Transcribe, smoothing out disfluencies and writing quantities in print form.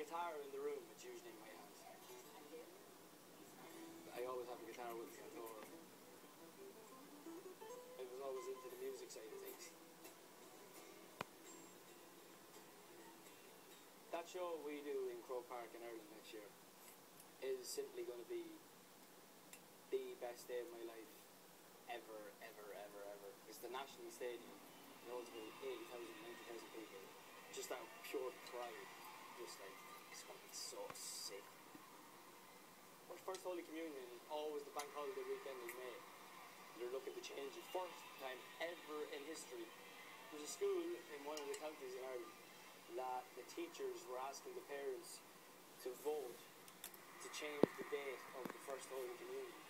guitar in the room, it's usually in my hands. I always have a guitar with me on tour. I was always into the music side of things. That show we do in Croke Park in Ireland next year is simply going to be the best day of my life ever, ever, ever, ever. It's the National Stadium. It holds about 80,000, 90,000 people. Just out of pure pride. Just like, it's going to be so sick. Our first Holy Communion is always the bank holiday weekend in May. They're looking to change it. First time ever in history. There's a school in one of the counties in Ireland that the teachers were asking the parents to vote to change the date of the first Holy Communion.